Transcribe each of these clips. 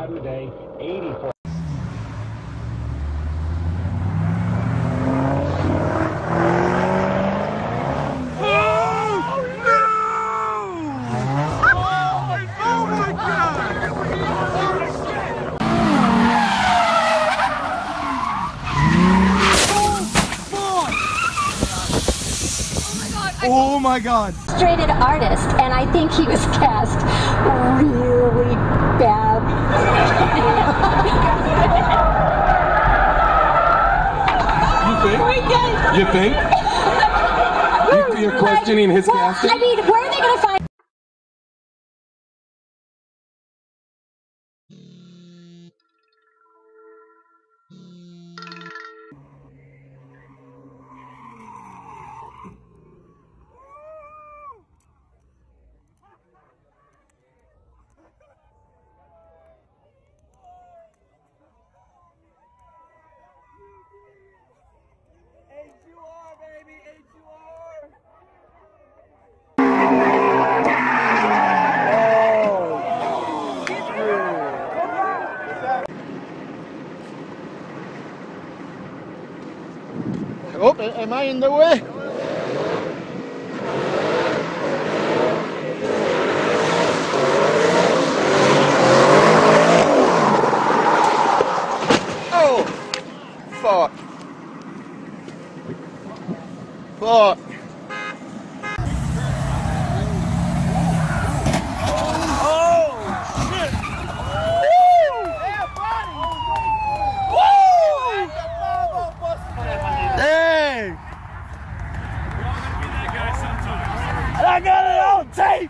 Saturday, 84. Oh my God! Illustrated artist, and I think he was cast really bad. You think? You're questioning his casting? I mean, where are they going to find? Oh, am I in the way? Oh! Fuck. Fuck. I got it on tape!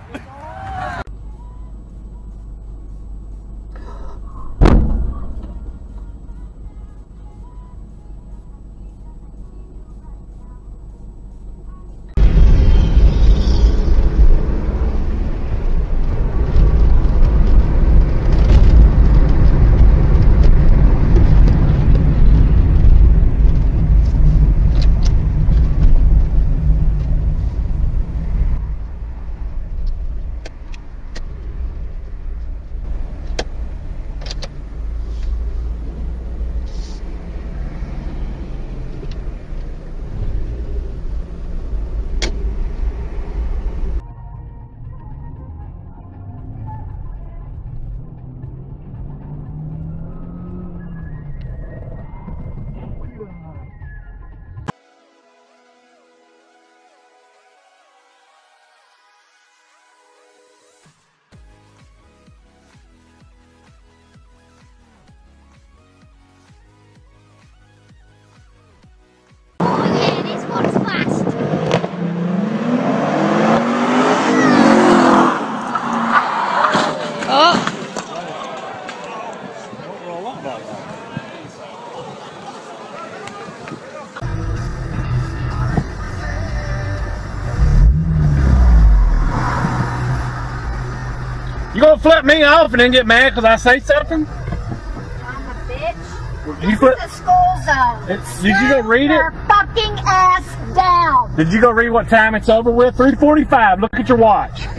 You gonna flip me off and then get mad because I say something? I'm a bitch. You This flip. is the school zone. Did you go read Your it? fucking ass down. Did you go read what time it's over with? 3:45. Look at your watch. Go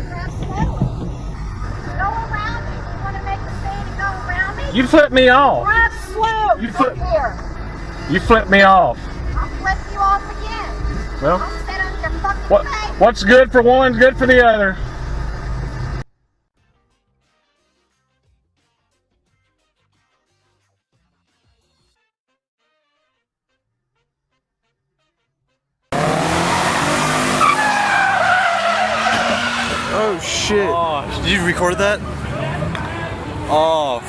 around me. You want to make a scene and go around me? You flipped me off. Drive slow. You Come flip- here. You flipped me off. I'll flip you off again. Well, I'll sit on your fucking face. what's good for one's good for the other. Oh shit. Oh, did you record that? Oh.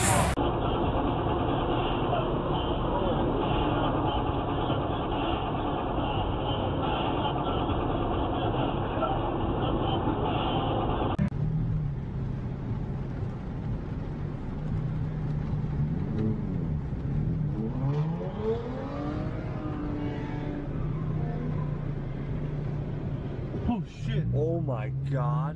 Oh shit. Oh my God.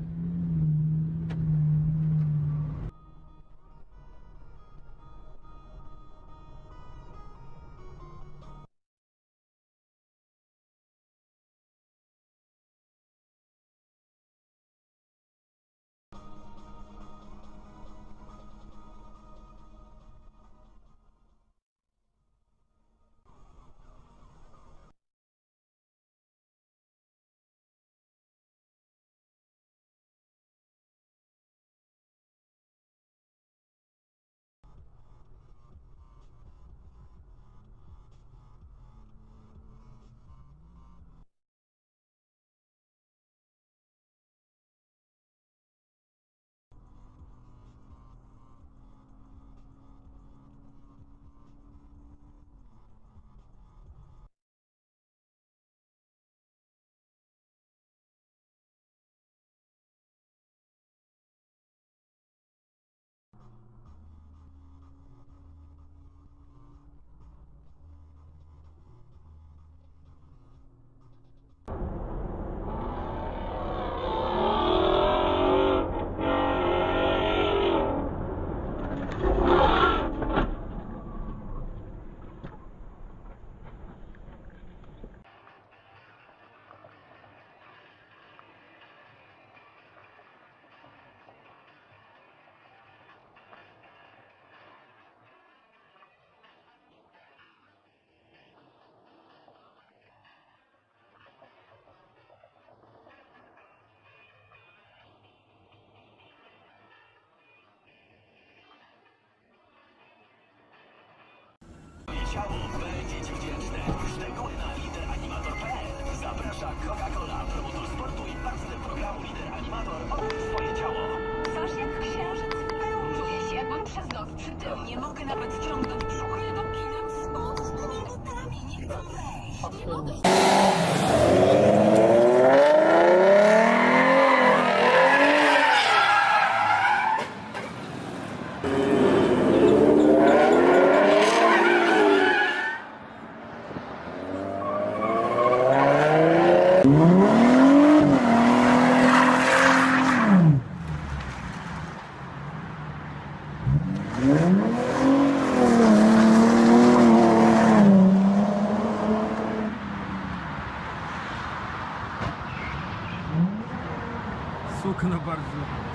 ciało będzie ci wdzięczne. Szczegóły na lideranimator.pl. Zaprasza Coca-Cola, promotor sportu i partner programu Lider Animator. Odkryj swoje ciało. Coś jak księżyc. Czuję się, jakbym przez noc przy tym. Nie mogę nawet ściągnąć brzucha. Nie dopinam spod z minutami. Nie chcą wejść. Nie mogę. Sukno bardzo.